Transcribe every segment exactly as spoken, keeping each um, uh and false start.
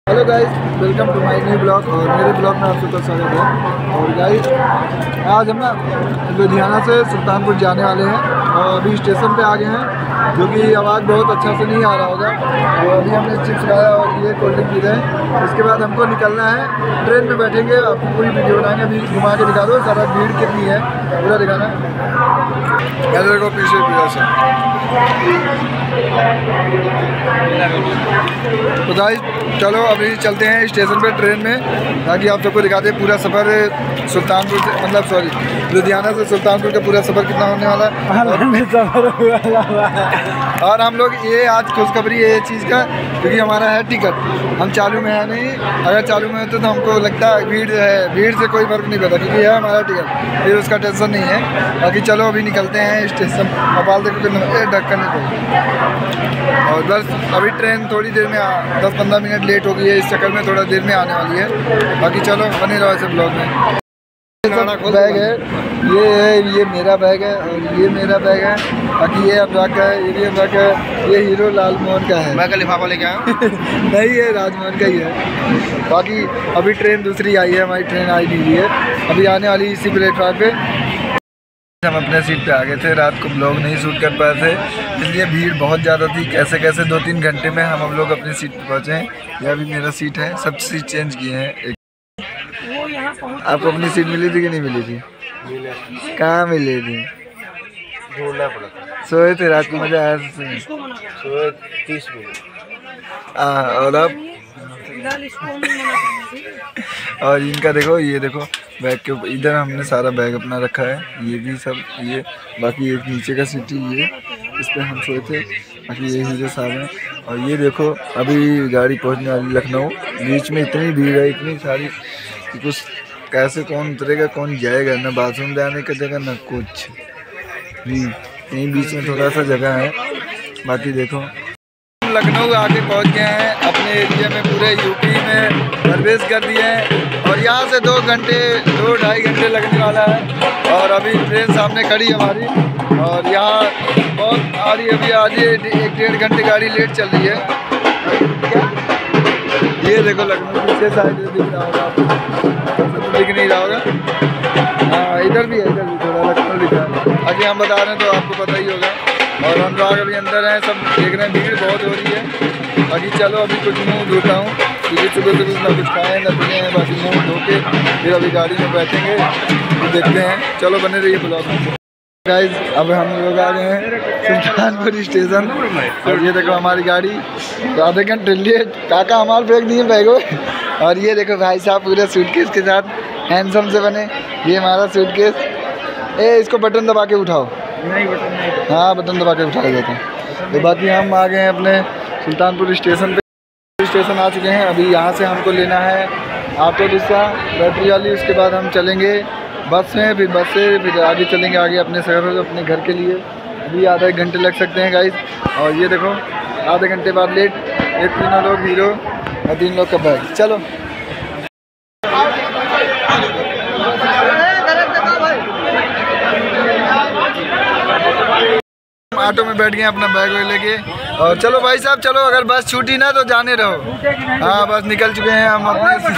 Hello guys, welcome to my new blog. और मेरे blog में आप सबका स्वागत है। और गाइस, आज हम ना लुधियाना से सुल्तानपुर जाने वाले हैं और अभी स्टेशन पे आ गए हैं, जो कि आवाज़ बहुत अच्छा से नहीं आ रहा होगा। तो अभी हमने चिप्स खाया और ये कोल्ड ड्रिंक पी रहे हैं। इसके बाद हमको निकलना है, ट्रेन में बैठेंगे, आपको पूरी वीडियो बनाएंगे। अभी घुमा के दिखा दो सारा भीड़ कितनी है, पूरा दिखाना। ऐसे को पीछे पीछे से तो गाइस चलो अभी चलते हैं स्टेशन पे ट्रेन में, ताकि आप सबको दिखाते हैं पूरा सफ़र सुल्तानपुर से, मतलब सॉरी लुधियाना से सुल्तानपुर का पूरा सफ़र कितना होने वाला है। और हम लोग ये आज खुशखबरी है ये चीज़ का, क्योंकि हमारा है टिकट, हम चालू में है नहीं। अगर चालू में होते तो हमको लगता है भीड़ है, भीड़ से कोई फर्क नहीं पड़ता, क्योंकि है हमारा टिकट, फिर उसका टेंशन नहीं है। बाकी चलो अभी निकलते हैं स्टेशन। अब देखो ढक्कन नहीं, और बस अभी ट्रेन थोड़ी देर में दस पंद्रह मिनट लेट हो गई है, इस चक्कर में थोड़ा देर में आने वाली है। बाकी चलो बने रहो ऐसे ब्लॉग में। बैग है, ये है, ये मेरा बैग है और ये मेरा बैग है। बाकी ये अनुराग का है, ये भी अनुराग का है, ये हीरो लाल मोहन का है। मैं का लिफाफा लेके आया नहीं, ये राजमोहन का ही है। बाकी अभी ट्रेन दूसरी आई है, हमारी ट्रेन आई नहीं हुई है, अभी आने वाली इसी प्लेटफॉर्म पे। हम अपने सीट पे आ गए थे, रात को ब्लॉग नहीं शूट कर पाए थे, इसलिए भीड़ बहुत ज़्यादा थी। कैसे कैसे दो तीन घंटे में हम हम लोग अपनी सीट पे पहुँचे हैं। यह भी मेरा सीट है, सब सीट चेंज किए हैं। आपको अपनी सीट मिली थी कि नहीं मिली थी? कहाँ मिली थी? ढूंढना पड़ा। सोए थे रात को, मज़ा आया? सोए तीस मिनट। और अब और इनका देखो, ये देखो बैग के ऊपर, इधर हमने सारा बैग अपना रखा है, ये भी सब, ये बाकी एक नीचे का सीट ही, ये इस पर हम सोए थे। बाकी ये हीरो साहब हैं। और ये देखो अभी गाड़ी पहुंचने वाली लखनऊ। बीच में इतनी भीड़ है, इतनी सारी कि कुछ कैसे कौन उतरेगा कौन जाएगा, ना बाथरूम जाने का जगह ना कुछ भी, यहीं बीच में थोड़ा सा जगह है। बाकी देखो लखनऊ आके पहुंच गए हैं, अपने एरिया में, पूरे यूपी में प्रवेश कर दिए हैं। और यहाँ से दो घंटे दो ढाई घंटे लगने वाला है। और अभी ट्रेन सामने खड़ी हमारी, और यहाँ बहुत आ रही है, अभी आ रही है, एक डेढ़ घंटे गाड़ी लेट चल रही है। ये देखो लखनऊ पीछे साइड दिख रहा होगा आपको, दिख नहीं रहा होगा। हाँ इधर भी है, इधर भी थोड़ा लखनऊ दिख रहा है। आगे हम बता रहे हैं तो आपको पता ही होगा। और हम लोग अभी अंदर हैं, सब देख रहे हैं, भीड़ बहुत हो रही है। बाकी चलो अभी कुछ मुँह धोता हूँ, क्योंकि सुबह सुबह ना कुछ खाएँ ना पीने हैं। बाकी मुँह धो के फिर अभी गाड़ी में बैठेंगे, तो देखते हैं। चलो बने रहिए ब्लॉग में। गाइस अब हम लोग आ गए हैं सुल्तानपुर स्टेशन, और ये देखो हमारी गाड़ी तो आधे घंटे लेट, काका हमारे फेंक दिए बैगो। और ये देखो भाई साहब पूरे सूटकेस के साथ हैंडसम से बने, ये हमारा सूटकेस। ए इसको बटन दबा के उठाओ। नहीं बटन नहीं, हाँ बटन दबा के उठाया जाता है। तो बाकी हम आ गए हैं अपने सुल्तानपुर स्टेशन पे, स्टेशन आ चुके हैं। अभी यहाँ से हमको लेना है ऑटो रिक्शा बैटरी वाली, उसके बाद हम चलेंगे बस में, फिर बस से फिर आगे चलेंगे आगे अपने शहर अपने घर के लिए। अभी आधा एक घंटे लग सकते हैं गाइस। और ये देखो आधे घंटे बाद लेट, ये तीनों लोग हीरो और तीन लोग का बैग। चलो ऑटो में बैठ गए अपना बैग लेके, और चलो भाई साहब चलो, अगर बस छूटी ना तो जाने रहो। हाँ बस निकल चुके हैं हम अपने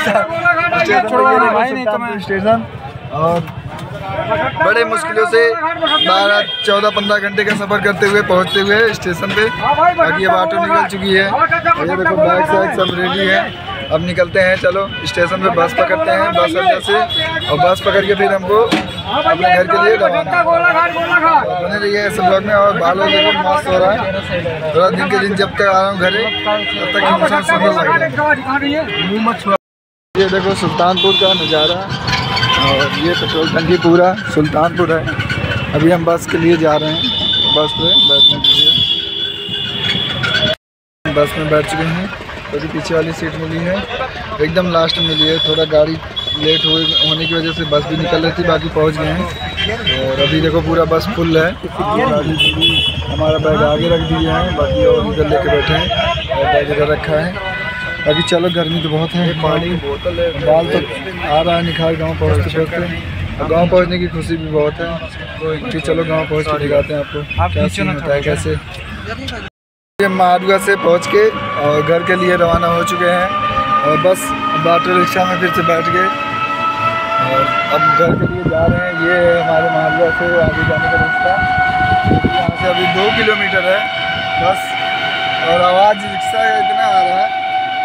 स्टेशन, और बड़े मुश्किलों से बारह चौदह पंद्रह घंटे का सफ़र करते हुए पहुंचते हुए स्टेशन पे। बाकी अब ऑटो निकल चुकी है, ये देखो बैग सैग सब रेडी है। अब निकलते हैं, चलो स्टेशन पे बस पकड़ते हैं, बस अड्डा से, और बस पकड़ के फिर हमको अपने घर के लिए रवाना। बने रहिए ऐसे ब्लॉग में। और बालों देखो मस्त हो रहा है, थोड़ा दिन के दिन जब तक आ रहा हूँ घरे तब तक इंसान सुंदर लग रहा है। ये देखो सुल्तानपुर का नज़ारा, और ये पेट्रोल टंकी पूरा सुल्तानपुर है। अभी हम बस के लिए जा रहे हैं, बस में बैठने के लिए बस में बैठ चुके हैं। तो पीछे वाली सीट मिली है, एकदम लास्ट में मिली है। थोड़ा गाड़ी लेट हो होने की वजह से बस भी निकल रही थी, बाकी पहुंच गए हैं। और अभी देखो पूरा बस फुल है, हमारा बैग आगे रख दिए हैं, बाकी और इधर लेके बैठे हैं, और बैग इधर रखा है। अभी चलो गर्मी तो बहुत है, पानी बोतल है, बाल तो आ रहा है निखार गाँव पहुँचते पहुँचते। और गाँव पहुँचने की खुशी भी बहुत है, तो फिर चलो गाँव पहुँच के दिखाते हैं आपको क्या सीन होता है कैसे। मारुआ से पहुंच के और घर के लिए रवाना हो चुके हैं। और बस अब ऑटो रिक्शा में फिर से बैठ गए और अब घर के लिए जा रहे हैं। ये है हमारे मोहल्ले से आगे जाने का रास्ता, यहाँ से अभी दो किलोमीटर है बस। और आवाज़ रिक्शा का इतना आ रहा है।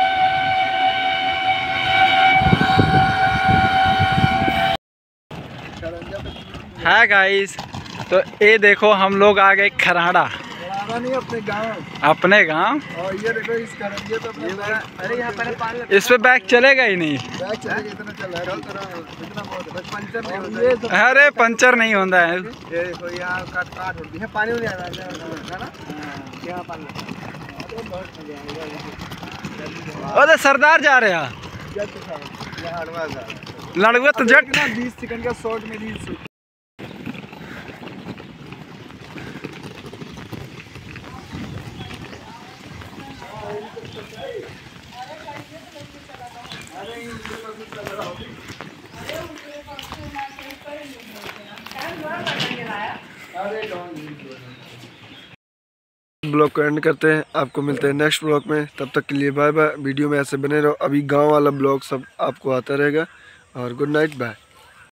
है गाइस, तो ये देखो हम लोग आ गए खराड़ा, नहीं अपने गांव, अपने गांव। और ये देखो इस करंजे पे अपने अरे यहाँ पर पानी, इस पे बैग चलेगा ही नहीं। बैग चलेगा, इतना चल रहा है, इतना बहुत है, बस पंचर नहीं होता। अरे पंचर नहीं होता है। ये देखो यहाँ काट काट होती है, पानी नहीं आ रहा है ना यहाँ पानी। अरे सरदार जा रहे हैं लड़ुआ तो जट ना बीस सेकंड का शॉर्ट में रील शूट। ब्लॉग को एंड करते हैं, आपको मिलते हैं नेक्स्ट ब्लॉग में। तब तक के लिए बाय बाय। वीडियो में ऐसे बने रहो, अभी गांव वाला ब्लॉग सब आपको आता रहेगा। और गुड नाइट, बाय।